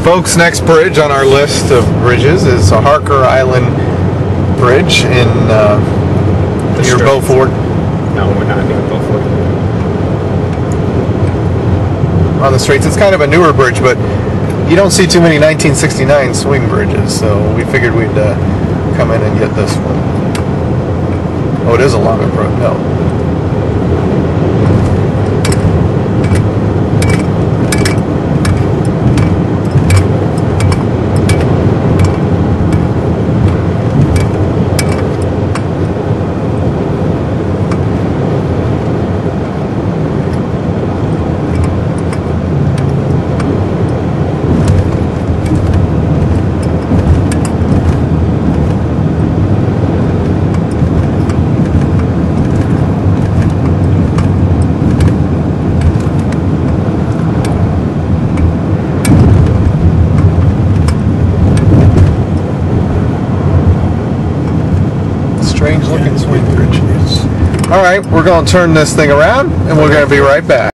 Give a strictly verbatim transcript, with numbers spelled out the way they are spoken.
Folks, next bridge on our list of bridges is a Harker Island Bridge in uh, near Beaufort. No, we're not near Beaufort. On the Straits. It's kind of a newer bridge, but you don't see too many nineteen sixty-nine swing bridges, so we figured we'd uh, come in and get this one. Oh, it is a long approach. No. Strange looking swing bridge. Alright, we're going to turn this thing around and we're going to be right back.